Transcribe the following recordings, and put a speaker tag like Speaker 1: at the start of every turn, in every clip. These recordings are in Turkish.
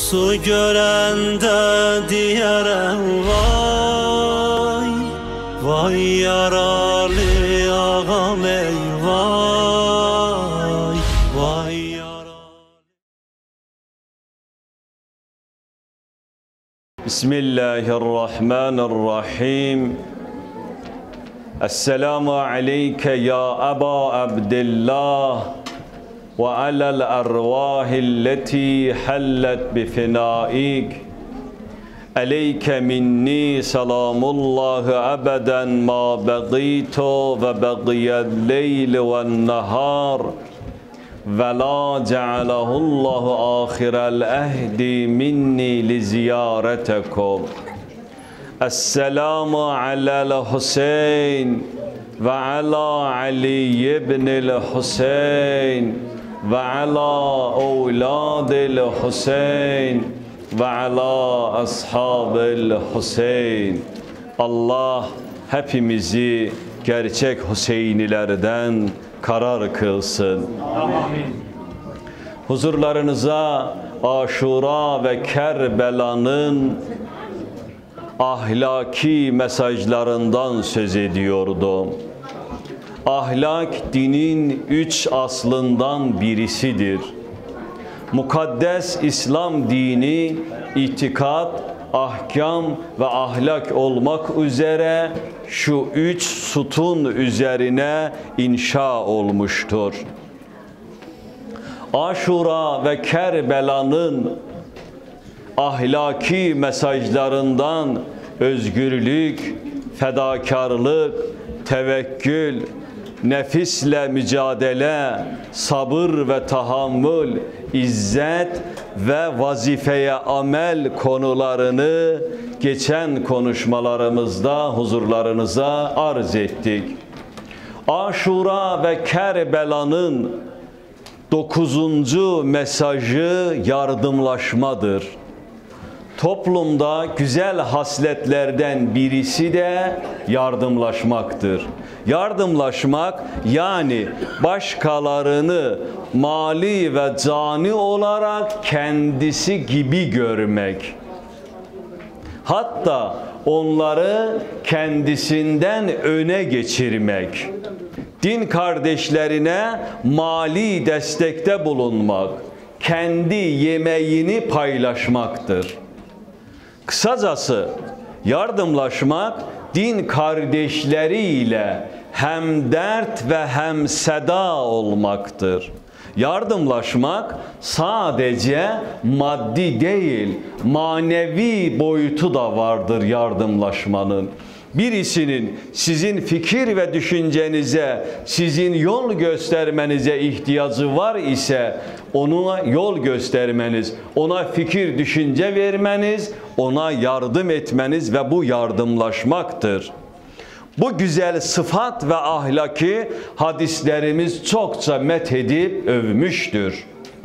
Speaker 1: Su görende diyerem vay, vay yaralı ağam ey vay, vay yaralı.
Speaker 2: Bismillahirrahmanirrahim. Esselamu aleyke ya Aba Abdillah ve alel ervahilleti hallet bifinaik. Aleyke minni selamullahi ebeden ma begitu ve begiyel leyl ve nehar ve la cealehullahu ahirel ehdi minni li ziyaretekum. Esselamu alel Hüseyin ve ala Ali ibnil Hüseyin ve ala evladil Hüseyin ve ala ashabil Hüseyin. Allah hepimizi gerçek Hüseynilerden karar kılsın. Amin. Huzurlarınıza Aşura ve Kerbela'nın ahlaki mesajlarından söz ediyordum. Ahlak dinin 3 aslından birisidir. Mukaddes İslam dini itikat, ahkam ve ahlak olmak üzere şu 3 sütun üzerine inşa olmuştur. Aşura ve Kerbela'nın ahlaki mesajlarından özgürlük, fedakarlık, tevekkül, nefisle mücadele, sabır ve tahammül, izzet ve vazifeye amel konularını geçen konuşmalarımızda huzurlarınıza arz ettik. Aşura ve Kerbela'nın 9. mesajı yardımlaşmadır. Toplumda güzel hasletlerden birisi de yardımlaşmaktır. Yardımlaşmak yani başkalarını mali ve cani olarak kendisi gibi görmek. Hatta onları kendisinden öne geçirmek. Din kardeşlerine mali destekte bulunmak, kendi yemeğini paylaşmaktır. Kısacası yardımlaşmak din kardeşleriyle hem dert ve hem seda olmaktır. Yardımlaşmak sadece maddi değil, manevi boyutu da vardır yardımlaşmanın. Birisinin sizin fikir ve düşüncenize, sizin yol göstermenize ihtiyacı var ise ona yol göstermeniz, ona fikir, düşünce vermeniz, ona yardım etmeniz ve bu yardımlaşmaktır. Bu güzel sıfat ve ahlaki hadislerimiz çokça methedip övmüştür.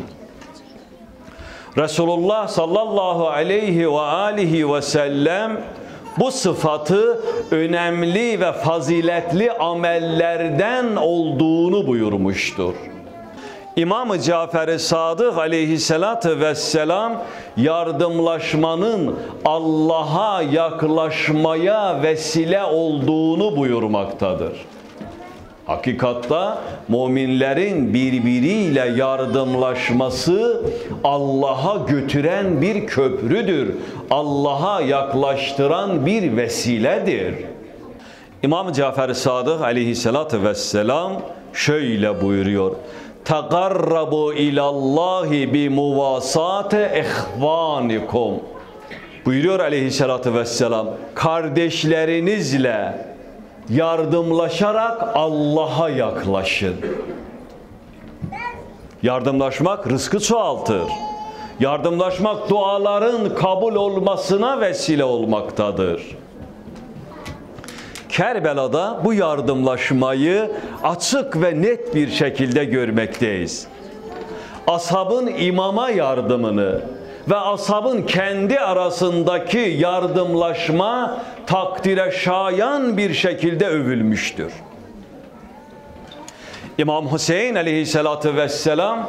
Speaker 2: Resulullah sallallahu aleyhi ve alihi ve sellem bu sıfatı önemli ve faziletli amellerden olduğunu buyurmuştur. İmam-ı Cafer-i Sadık aleyhissalatü vesselam yardımlaşmanın Allah'a yaklaşmaya vesile olduğunu buyurmaktadır. Hakikatta müminlerin birbiriyle yardımlaşması Allah'a götüren bir köprüdür. Allah'a yaklaştıran bir vesiledir. İmam Cafer-i Sadık aleyhissalatü vesselam şöyle buyuruyor. Tegarrabu ilallahi bi muvasate ihvanikum. Buyuruyor aleyhissalatü vesselam. Kardeşlerinizle yardımlaşarak Allah'a yaklaşın. Yardımlaşmak rızkı çoğaltır. Yardımlaşmak duaların kabul olmasına vesile olmaktadır. Kerbela'da bu yardımlaşmayı açık ve net bir şekilde görmekteyiz. Ashabın imama yardımını ve ashabın kendi arasındaki yardımlaşma takdire şayan bir şekilde övülmüştür. İmam Hüseyin aleyhissalatü vesselam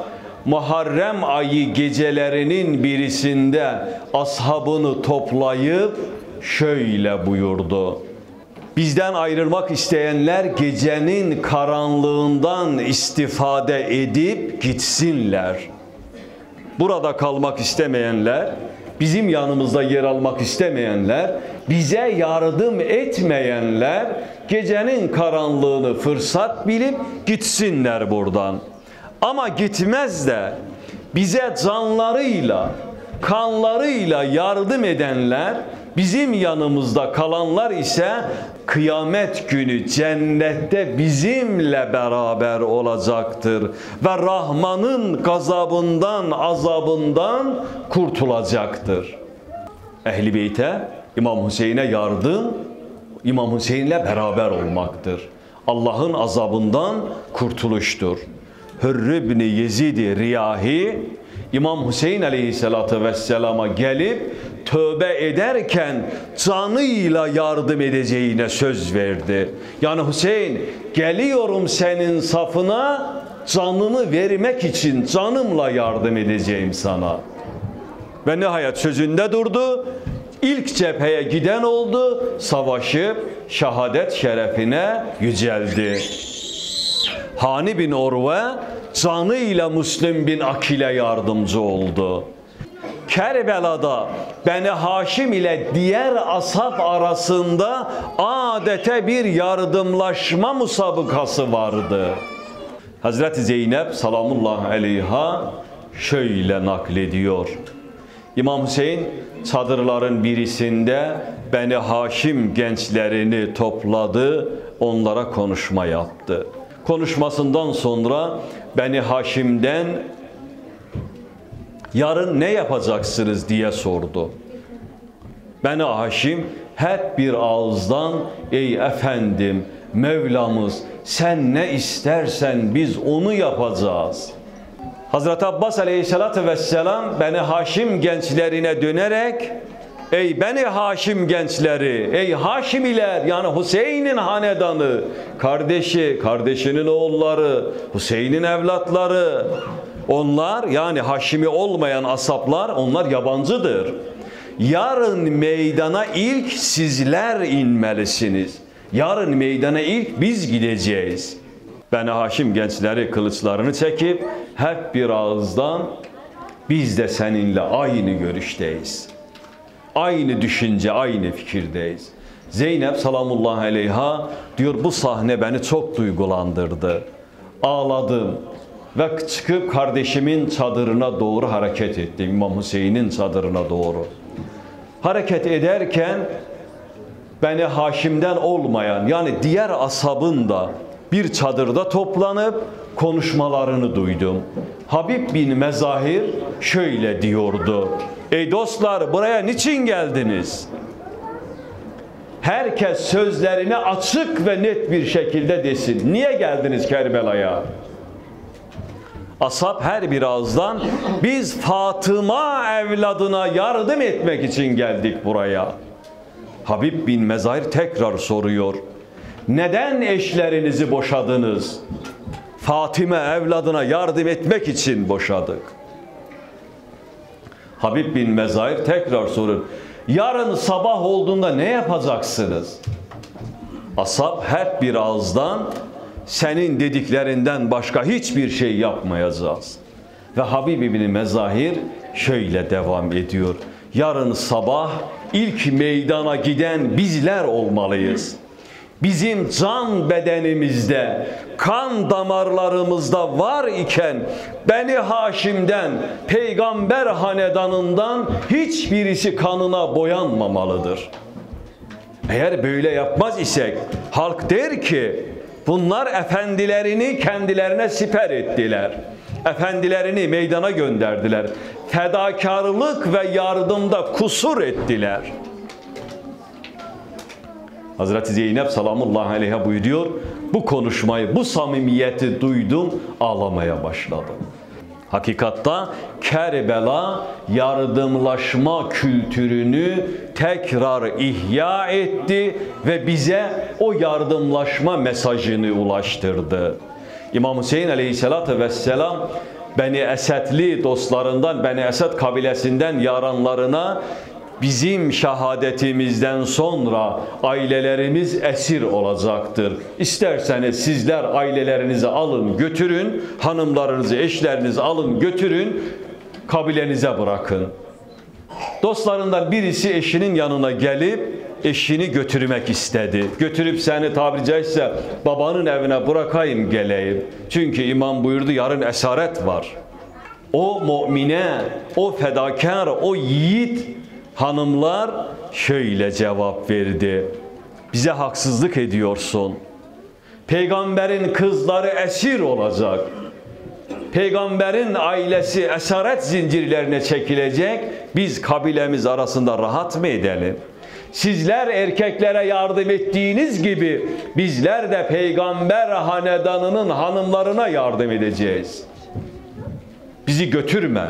Speaker 2: Muharrem ayı gecelerinin birisinde ashabını toplayıp şöyle buyurdu: bizden ayrılmak isteyenler gecenin karanlığından istifade edip gitsinler. Burada kalmak istemeyenler, bizim yanımızda yer almak istemeyenler, bize yardım etmeyenler gecenin karanlığını fırsat bilip gitsinler buradan. Ama gitmez de bize canlarıyla, kanlarıyla yardım edenler, bizim yanımızda kalanlar ise kıyamet günü cennette bizimle beraber olacaktır ve Rahman'ın gazabından, azabından kurtulacaktır. Ehl-i Beyt'e, İmam Hüseyin'e yardım, İmam Hüseyin'le beraber olmaktır. Allah'ın azabından kurtuluştur. Hürr ibn Yezid-i Riyahi, İmam Hüseyin aleyhissalatü vesselama gelip tövbe ederken canıyla yardım edeceğine söz verdi. Yani Hüseyin, geliyorum senin safına, canımı vermek için canımla yardım edeceğim sana. Ve nihayet sözünde durdu. İlk cepheye giden oldu, savaşıp şehadet şerefine yüceldi. Hani bin Urve canıyla Müslim bin Akil'e yardımcı oldu. Kerbela'da Beni Haşim ile diğer ashab arasında adete bir yardımlaşma musabakası vardı. Hazreti Zeynep salamullahi aleyha şöyle naklediyor: İmam Hüseyin çadırların birisinde Beni Haşim gençlerini topladı, onlara konuşma yaptı. Konuşmasından sonra Beni Haşim'den yarın ne yapacaksınız diye sordu. Beni Haşim hep bir ağızdan ey efendim, Mevlamız sen ne istersen biz onu yapacağız. Hazreti Abbas aleyhissalatü vesselam Beni Haşim gençlerine dönerek ey Beni Haşim gençleri, ey Haşimiler, yani Hüseyin'in hanedanı, kardeşi, kardeşinin oğulları, Hüseyin'in evlatları, onlar yani Haşimi olmayan asaplar, onlar yabancıdır. Yarın meydana ilk sizler inmelisiniz. Yarın meydana ilk biz gideceğiz. Beni Haşim gençleri kılıçlarını çekip hep bir ağızdan biz de seninle aynı görüşteyiz. Aynı düşünce, aynı fikirdeyiz. Zeynep salamullahi aleyha diyor, bu sahne beni çok duygulandırdı. Ağladım ve çıkıp kardeşimin çadırına doğru hareket ettim. İmam Hüseyin'in çadırına doğru. Hareket ederken Beni Haşim'den olmayan yani diğer ashabın da bir çadırda toplanıp konuşmalarını duydum. Habib bin Mezahir şöyle diyordu: ey dostlar, buraya niçin geldiniz? Herkes sözlerini açık ve net bir şekilde desin. Niye geldiniz Kerbela'ya? Ashab her bir ağızdan biz Fatıma evladına yardım etmek için geldik buraya. Habib bin Mezahir tekrar soruyor: neden eşlerinizi boşadınız? Fatime evladına yardım etmek için boşadık. Habib bin Mezahir tekrar sorur: yarın sabah olduğunda ne yapacaksınız? Ashab hep bir ağızdan senin dediklerinden başka hiçbir şey yapmayacağız. Ve Habib bin Mezahir şöyle devam ediyor: yarın sabah ilk meydana giden bizler olmalıyız. Bizim can bedenimizde, kan damarlarımızda var iken Beni Haşim'den, peygamber hanedanından hiçbirisi kanına boyanmamalıdır. Eğer böyle yapmaz isek halk der ki bunlar efendilerini kendilerine siper ettiler. Efendilerini meydana gönderdiler. Fedakarlık ve yardımda kusur ettiler. Hazreti Zeynep salamullahi aleyha buyuruyor, bu konuşmayı, bu samimiyeti duydum, ağlamaya başladım. Hakikatta Kerbela yardımlaşma kültürünü tekrar ihya etti ve bize o yardımlaşma mesajını ulaştırdı. İmam Hüseyin aleyhissalatü vesselam Beni Esedli dostlarından, Beni Esed kabilesinden yaranlarına bizim şehadetimizden sonra ailelerimiz esir olacaktır. İsterseniz sizler ailelerinizi alın götürün, hanımlarınızı, eşlerinizi alın götürün, kabilenize bırakın. Dostlarından birisi eşinin yanına gelip eşini götürmek istedi. Götürüp seni tabiri caizse babanın evine bırakayım geleyim. Çünkü imam buyurdu yarın esaret var. O mümine, o fedakar, o yiğit hanımlar şöyle cevap verdi. Bize haksızlık ediyorsun. Peygamberin kızları esir olacak. Peygamberin ailesi esaret zincirlerine çekilecek. Biz kabilemiz arasında rahat mı edelim? Sizler erkeklere yardım ettiğiniz gibi bizler de peygamber hanedanının hanımlarına yardım edeceğiz. Bizi götürme.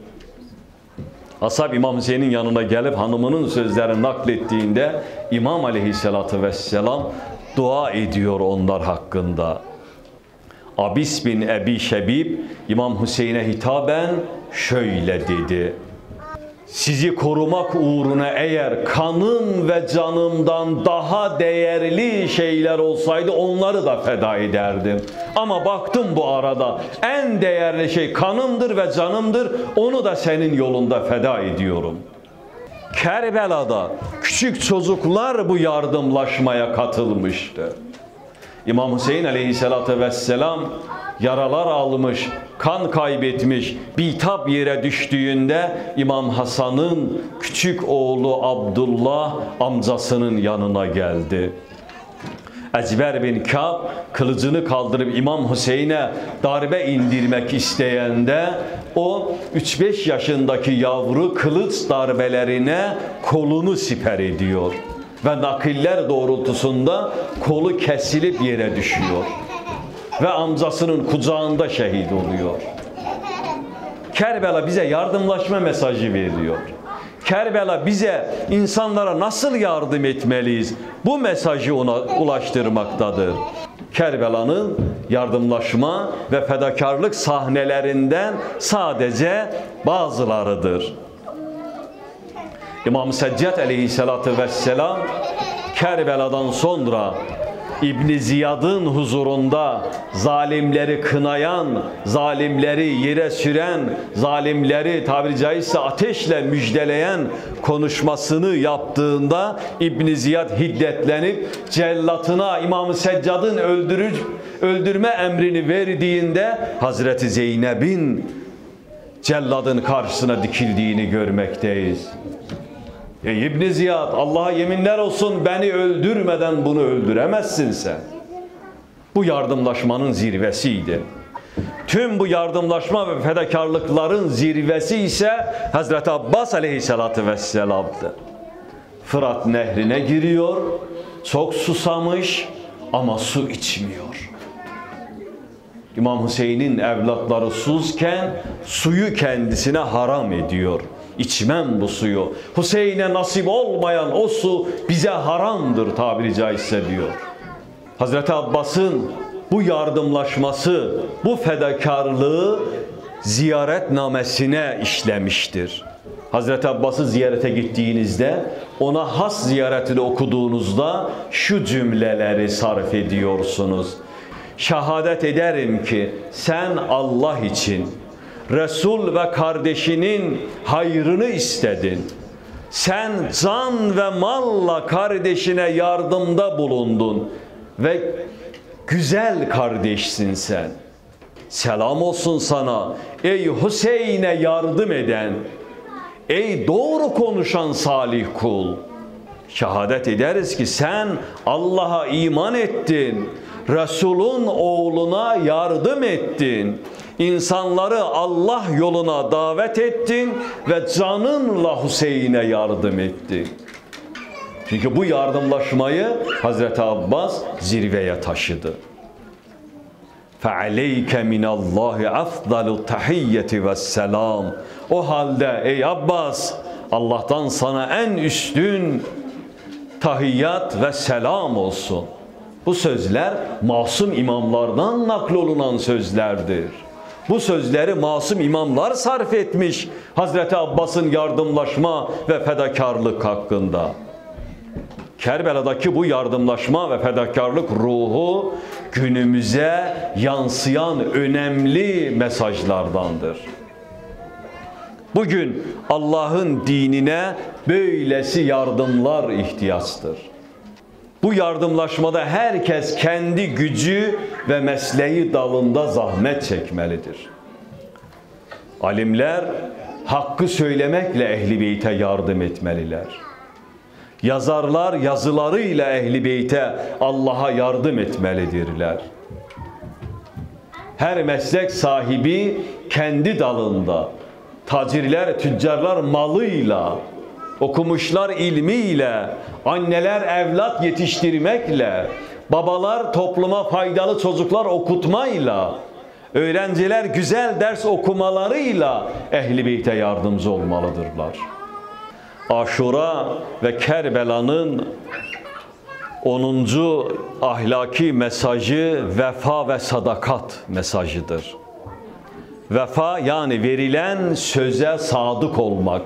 Speaker 2: Ashab İmam Hüseyin'in yanına gelip hanımının sözlerini naklettiğinde İmam Aleyhisselatü Vesselam dua ediyor onlar hakkında. Abis bin Ebi Şebib İmam Hüseyin'e hitaben şöyle dedi. Sizi korumak uğruna eğer kanım ve canımdan daha değerli şeyler olsaydı onları da feda ederdim. Ama baktım bu arada en değerli şey kanımdır ve canımdır. Onu da senin yolunda feda ediyorum. Kerbela'da küçük çocuklar bu yardımlaşmaya katılmıştı. İmam Hüseyin Aleyhisselatü Vesselam yaralar almış, kan kaybetmiş, bitap yere düştüğünde İmam Hasan'ın küçük oğlu Abdullah amcasının yanına geldi. Ecber bin Kâb kılıcını kaldırıp İmam Hüseyin'e darbe indirmek isteyende o 3-5 yaşındaki yavru kılıç darbelerine kolunu siper ediyor. Ve nakiller doğrultusunda kolu kesilip yere düşüyor. Ve amcasının kucağında şehit oluyor. Kerbela bize yardımlaşma mesajı veriyor. Kerbela bize insanlara nasıl yardım etmeliyiz? Bu mesajı ona ulaştırmaktadır. Kerbela'nın yardımlaşma ve fedakarlık sahnelerinden sadece bazılarıdır. İmam Seccad Aleyhisselatü Vesselam Kerbela'dan sonra İbn Ziyad'ın huzurunda zalimleri kınayan, zalimleri yere süren, zalimleri tabiri caizse ateşle müjdeleyen konuşmasını yaptığında İbn Ziyad hiddetlenip cellatına İmam-ı Seccad'ın öldürme emrini verdiğinde Hazreti Zeynep'in celladın karşısına dikildiğini görmekteyiz. Ey İbn Ziyad, Allah'a yeminler olsun beni öldürmeden bunu öldüremezsin sen. Bu yardımlaşmanın zirvesiydi. Tüm bu yardımlaşma ve fedakarlıkların zirvesi ise Hazreti Abbas Aleyhisselatü Vesselam'dı. Fırat nehrine giriyor, çok susamış ama su içmiyor. İmam Hüseyin'in evlatları susuzken suyu kendisine haram ediyor. İçmem bu suyu. Hüseyin'e nasip olmayan o su bize haramdır tabiri caizse diyor. Hazreti Abbas'ın bu yardımlaşması, bu fedakarlığı ziyaretnamesine işlemiştir. Hazreti Abbas'ı ziyarete gittiğinizde ona has ziyaretini okuduğunuzda şu cümleleri sarf ediyorsunuz. Şehadet ederim ki sen Allah için Resul ve kardeşinin hayrını istedin. Sen can ve malla kardeşine yardımda bulundun ve güzel kardeşsin sen. Selam olsun sana ey Hüseyin'e yardım eden, ey doğru konuşan salih kul. Şehadet ederiz ki sen Allah'a iman ettin, Resul'ün oğluna yardım ettin. İnsanları Allah yoluna davet ettin ve canınla Hüseyin'e yardım ettin. Çünkü bu yardımlaşmayı Hazreti Abbas zirveye taşıdı. فَعَلَيْكَ مِنَ اللّٰهِ أَفْضَلُ التَّحِيَّةِ وَالسَّلَامِ O halde ey Abbas, Allah'tan sana en üstün tahiyyat ve selam olsun. Bu sözler masum imamlardan naklolunan sözlerdir. Bu sözleri masum imamlar sarf etmiş Hazreti Abbas'ın yardımlaşma ve fedakarlık hakkında. Kerbela'daki bu yardımlaşma ve fedakarlık ruhu günümüze yansıyan önemli mesajlardandır. Bugün Allah'ın dinine böylesi yardımlar ihtiyaçtır. Bu yardımlaşmada herkes kendi gücü ve mesleği dalında zahmet çekmelidir. Alimler hakkı söylemekle Ehl-i Beyt'e yardım etmeliler. Yazarlar yazılarıyla Ehl-i Beyt'e Allah'a yardım etmelidirler. Her meslek sahibi kendi dalında, tacirler, tüccarlar malıyla, okumuşlar ilmiyle, anneler evlat yetiştirmekle, babalar topluma faydalı çocuklar okutmayla, öğrenciler güzel ders okumalarıyla Ehl-i Beyt'e yardımcı olmalıdırlar. Aşura ve Kerbela'nın 10. ahlaki mesajı vefa ve sadakat mesajıdır. Vefa yani verilen söze sadık olmak.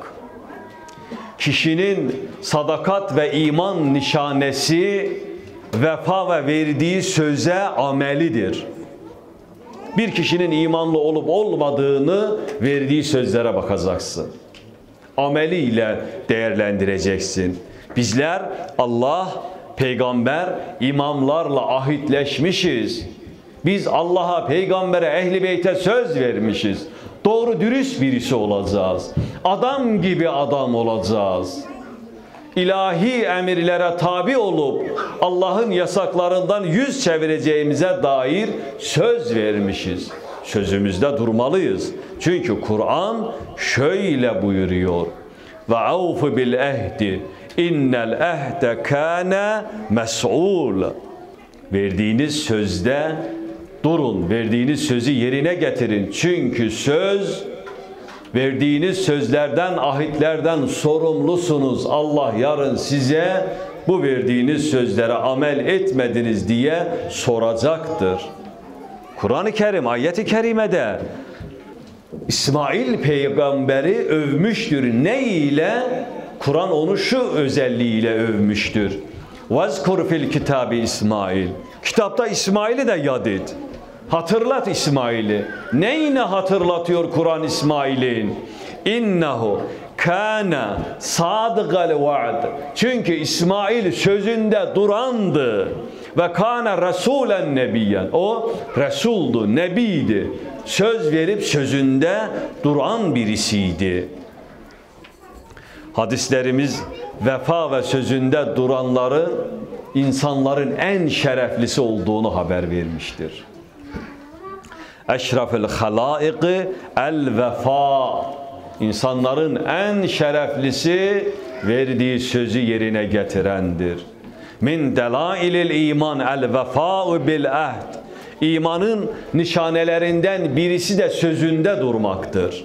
Speaker 2: Kişinin sadakat ve iman nişanesi vefa ve verdiği söze amelidir. Bir kişinin imanlı olup olmadığını verdiği sözlere bakacaksın. Ameliyle değerlendireceksin. Bizler Allah, peygamber, imamlarla ahitleşmişiz. Biz Allah'a, peygambere, Ehl-i Beyt'e söz vermişiz. Doğru dürüst birisi olacağız. Adam gibi adam olacağız. İlahi emirlere tabi olup Allah'ın yasaklarından yüz çevireceğimize dair söz vermişiz. Sözümüzde durmalıyız. Çünkü Kur'an şöyle buyuruyor. Ve avfu bil ehdi innel ehde kâne mes'ûl. Verdiğiniz sözde durun, verdiğiniz sözü yerine getirin. Çünkü söz, verdiğiniz sözlerden, ahitlerden sorumlusunuz. Allah yarın size bu verdiğiniz sözlere amel etmediniz diye soracaktır. Kur'an-ı Kerim, ayet-i kerimede İsmail peygamberi övmüştür. Ne ile? Kur'an onu şu özelliğiyle övmüştür. وَذْكُرْ فِي الْكِتَابِ İsmail. Kitapta İsmail'i de yad et. Hatırlat İsmail'i. Neyine hatırlatıyor Kur'an İsmail'in? İnnehu kâne sadıgal vaad. Çünkü İsmail sözünde durandı. Ve kâne rasûlen nebiyyen. O Resul'du, nebiydi. Söz verip sözünde duran birisiydi. Hadislerimiz vefa ve sözünde duranları insanların en şereflisi olduğunu haber vermiştir. Eşrafil halâiki el vefa. İnsanların en şereflisi verdiği sözü yerine getirendir. Min delailil iman el vefâ'u bil ahd. İmanın nişanelerinden birisi de sözünde durmaktır.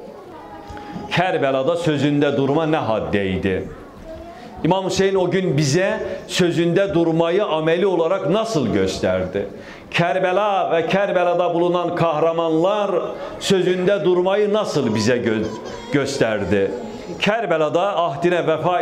Speaker 2: Kerbela'da sözünde durma ne haddeydi? İmam Hüseyin o gün bize sözünde durmayı ameli olarak nasıl gösterdi? Kerbela ve Kerbela'da bulunan kahramanlar sözünde durmayı nasıl bize gösterdi? Kerbela'da ahdine vefa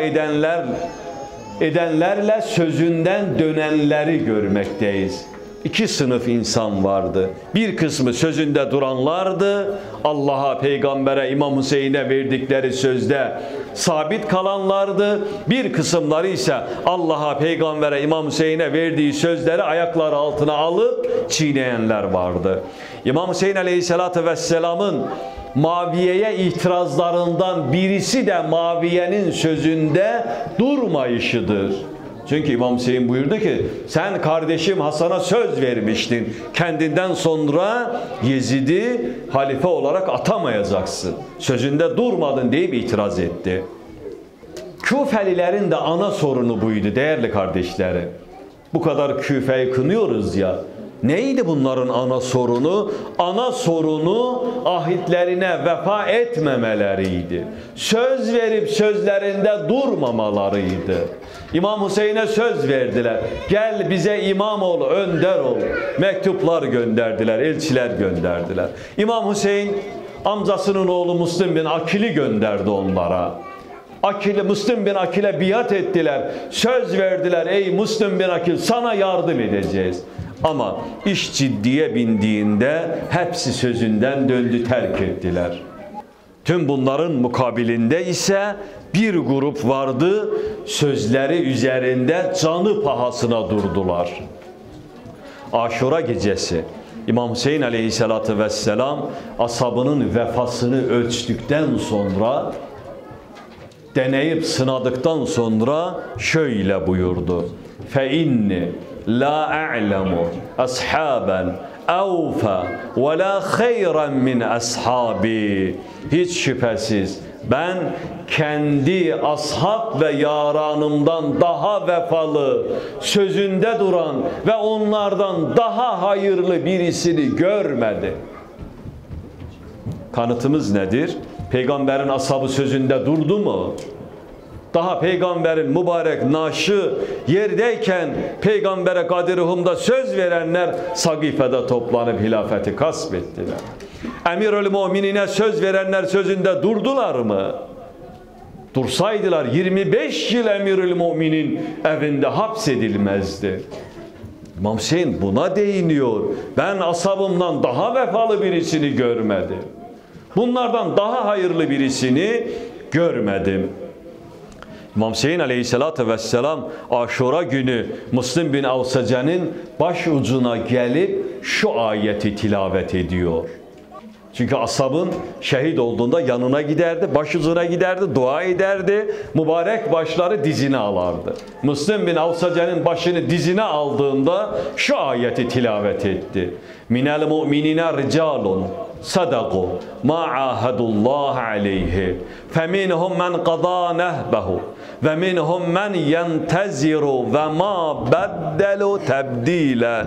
Speaker 2: edenlerle sözünden dönenleri görmekteyiz. İki sınıf insan vardı. Bir kısmı sözünde duranlardı. Allah'a, peygambere, İmam Hüseyin'e verdikleri sözde sabit kalanlardı. Bir kısımları ise Allah'a, peygambere, İmam Hüseyin'e verdiği sözleri ayakları altına alıp çiğneyenler vardı. İmam Hüseyin Aleyhisselatü Vesselam'ın Muaviye'ye itirazlarından birisi de Muaviye'nin sözünde durmayışıdır. Çünkü İmam Hüseyin buyurdu ki sen kardeşim Hasan'a söz vermiştin. Kendinden sonra Yezid'i halife olarak atamayacaksın. Sözünde durmadın deyip itiraz etti. Küfelilerin de ana sorunu buydu değerli kardeşlerim. Bu kadar Küfe'yi kınıyoruz ya. Neydi bunların ana sorunu? Ana sorunu ahitlerine vefa etmemeleriydi. Söz verip sözlerinde durmamalarıydı. İmam Hüseyin'e söz verdiler. Gel bize imam ol, önder ol. Mektuplar gönderdiler, elçiler gönderdiler. İmam Hüseyin amcasının oğlu Müslim bin Akil'i gönderdi onlara. Müslim bin Akil'e biat ettiler. Söz verdiler, ey Müslim bin Akil sana yardım edeceğiz. Ama iş ciddiye bindiğinde hepsi sözünden döndü, terk ettiler. Tüm bunların mukabilinde ise bir grup vardı, sözleri üzerinde canı pahasına durdular. Aşura gecesi İmam Hüseyin aleyhissalatü vesselam ashabının vefasını ölçtükten sonra, deneyip sınadıktan sonra şöyle buyurdu. فَاِنِّ لَا أَعْلَمُ أَصْحَابًا اَوْفَ وَلَا خَيْرًا مِنْ أَصْحَابِي. Hiç şüphesiz ben kendi ashab ve yaranımdan daha vefalı, sözünde duran ve onlardan daha hayırlı birisini görmedim. Kanıtımız nedir? Peygamberin ashabı sözünde durdu mu? Daha peygamberin mübarek naşı yerdeyken peygambere Kadir-i söz verenler Sakife'de toplanıp hilafeti gasp ettiler. Emirül-Müminine söz verenler sözünde durdular mı? Dursaydılar 25 yıl Emirül-Müminin evinde hapsedilmezdi. İmam Hüseyin buna değiniyor. Ben ashabımdan daha vefalı birisini görmedim. Bunlardan daha hayırlı birisini görmedim. İmam Hüseyin aleyhissalatü vesselam Aşura günü Müslim bin Avsace'nin baş ucuna gelip şu ayeti tilavet ediyor. Çünkü ashabın şehit olduğunda yanına giderdi, başucuna giderdi, dua ederdi. Mübarek başları dizine alardı. Müslim bin Avsace'nin başını dizine aldığında şu ayeti tilavet etti. Minel mu'minine ricalun sadaku ma ahadullah aleyhi feminhum men qada nehbehu ve minhum men yenteziru ve ma beddelu tebdilen.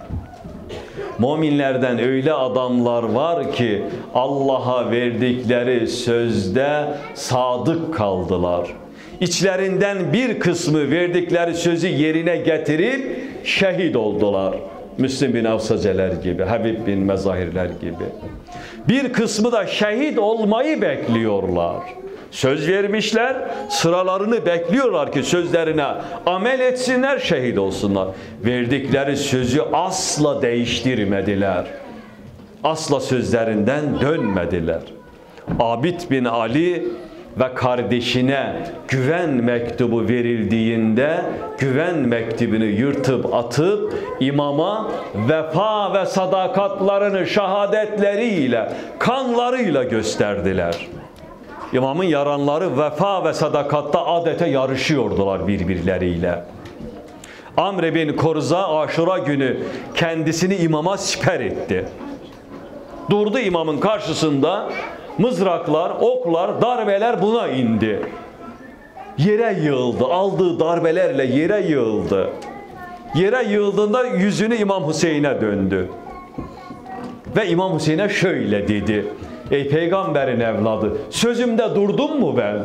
Speaker 2: Müminlerden öyle adamlar var ki Allah'a verdikleri sözde sadık kaldılar. İçlerinden bir kısmı verdikleri sözü yerine getirip şehit oldular. Müslim bin Avsaceler gibi, Habib bin Mezahirler gibi. Bir kısmı da şehit olmayı bekliyorlar. Söz vermişler, sıralarını bekliyorlar ki sözlerine amel etsinler, şehit olsunlar. Verdikleri sözü asla değiştirmediler. Asla sözlerinden dönmediler. Abid bin Ali ve kardeşine güven mektubu verildiğinde güven mektubunu yırtıp atıp imama vefa ve sadakatlarını şehadetleriyle, kanlarıyla gösterdiler. İmamın yaranları vefa ve sadakatta adeta yarışıyordular birbirleriyle. Amr bin Korza Aşura günü kendisini imama siper etti. Durdu imamın karşısında, mızraklar, oklar, darbeler buna indi. Yere yığıldı, aldığı darbelerle yere yığıldı. Yere yığıldığında yüzünü İmam Hüseyin'e döndü. Ve İmam Hüseyin'e şöyle dedi. Ey peygamberin evladı, sözümde durdum mu ben?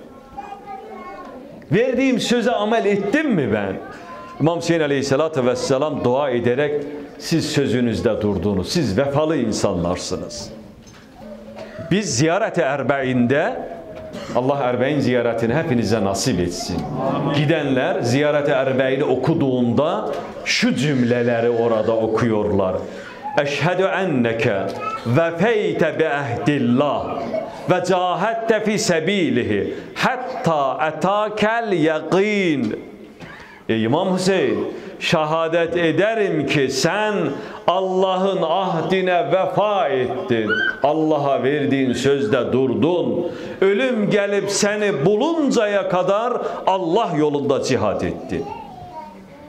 Speaker 2: Verdiğim söze amel ettim mi ben? İmam Hüseyin aleyhissalatü vesselam dua ederek siz sözünüzde durdunuz. Siz vefalı insanlarsınız. Biz ziyarete Erbe'inde, Allah Erbe'in ziyaretini hepinize nasip etsin. Gidenler ziyarete Erbe'ini okuduğunda şu cümleleri orada okuyorlar. Eşhedü enneke vefeyte bi ehdillah ve cahette fi sebilihi hatta etakel yakin. Ey İmam Hüseyin, şehadet ederim ki sen Allah'ın ahdine vefa ettin. Allah'a verdiğin sözde durdun. Ölüm gelip seni buluncaya kadar Allah yolunda cihat ettin.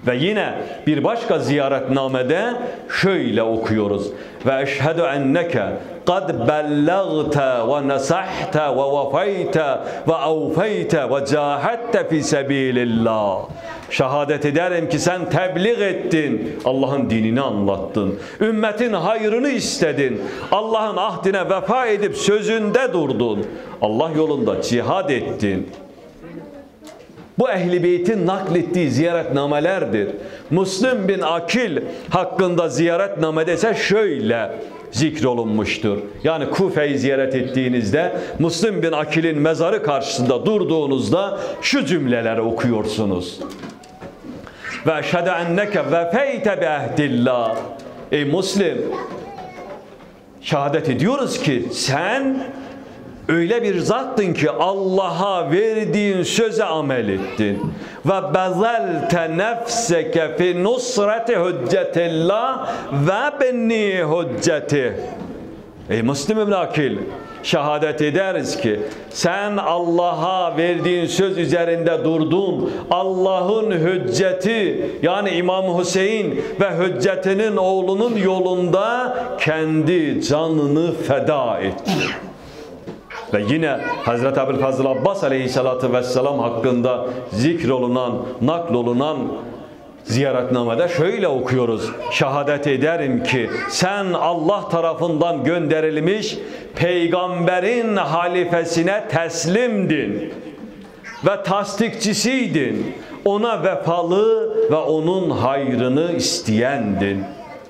Speaker 2: Ve yine bir başka ziyaretnamede şöyle okuyoruz. Ve eşhedü enneke kad bellagte ve nesahte ve vefeyte ve avfeyte ve cahette fi sebilillah. Şehadet ederim ki sen tebliğ ettin, Allah'ın dinini anlattın, ümmetin hayrını istedin, Allah'ın ahdine vefa edip sözünde durdun, Allah yolunda cihad ettin. Bu Ehl-i Beyt'in naklettiği ziyaretnamelerdir. Müslim bin Akil hakkında ziyaretnamede ise şöyle zikrolunmuştur. Yani Kufe'yi ziyaret ettiğinizde Müslim bin Akil'in mezarı karşısında durduğunuzda şu cümleleri okuyorsunuz. Ve eşhedü enneke vefeyte bi ehdillah. Ey Müslim, şehadet ediyoruz ki sen öyle bir zattın ki Allah'a verdiğin söze amel ettin. Ve bezelte nefseke fi nusreti hüccetillah ve benni hücceti. Ey Müslim ibn Akil, şehadet ederiz ki sen Allah'a verdiğin söz üzerinde durdun. Allah'ın hücceti yani İmam Hüseyin ve hüccetinin oğlunun yolunda kendi canını feda etti. Ve yine Hazreti Ebu'l-Fazıl Abbas aleyhissalatü vesselam hakkında zikrolunan, naklolunan ziyaretnamede şöyle okuyoruz. Şehadet ederim ki sen Allah tarafından gönderilmiş peygamberin halifesine teslimdin ve tasdikçisiydin. Ona vefalı ve onun hayrını isteyendin.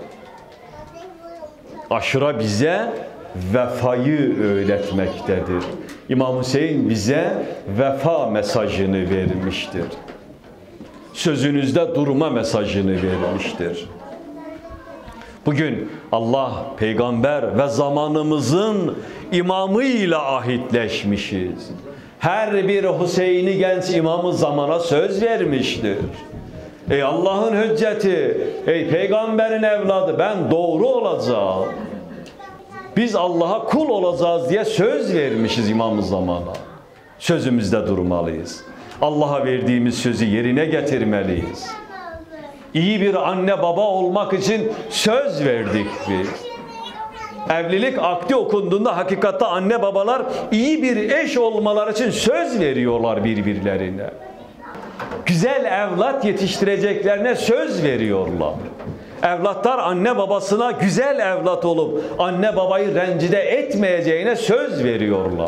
Speaker 2: Aşura bize vefayı öğretmektedir. İmam Hüseyin bize vefa mesajını vermiştir. Sözünüzde durma mesajını vermiştir. Bugün Allah, peygamber ve zamanımızın imamıyla ahitleşmişiz. Her bir Hüseyin'i genç imamı zamana söz vermiştir. Ey Allah'ın hücceti, ey peygamberin evladı, ben doğru olacağım. Biz Allah'a kul olacağız diye söz vermişiz imam-ı zamana. Sözümüzde durmalıyız. Allah'a verdiğimiz sözü yerine getirmeliyiz. İyi bir anne baba olmak için söz verdik biz. Evlilik akdi okunduğunda hakikatte anne babalar iyi bir eş olmaları için söz veriyorlar birbirlerine. Güzel evlat yetiştireceklerine söz veriyorlar. Evlatlar anne babasına güzel evlat olup anne babayı rencide etmeyeceğine söz veriyorlar.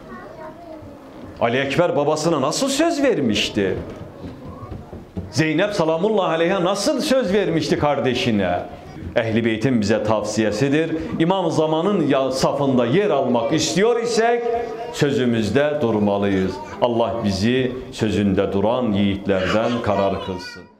Speaker 2: Ali Ekber babasına nasıl söz vermişti? Zeynep salamullahi aleyha nasıl söz vermişti kardeşine? Ehl-i Beyt'in bize tavsiyesidir. İmam zamanın safında yer almak istiyor isek sözümüzde durmalıyız. Allah bizi sözünde duran yiğitlerden karar kılsın.